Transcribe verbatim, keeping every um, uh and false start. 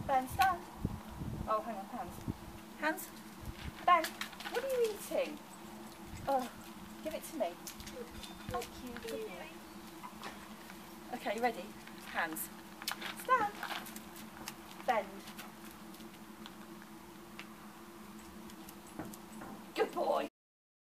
Ben, stand. Oh, hang on, hands. Hands. Ben, what are you eating? Oh, give it to me. Thank you. Good boy. Okay, ready? Hands. Stand. Bend.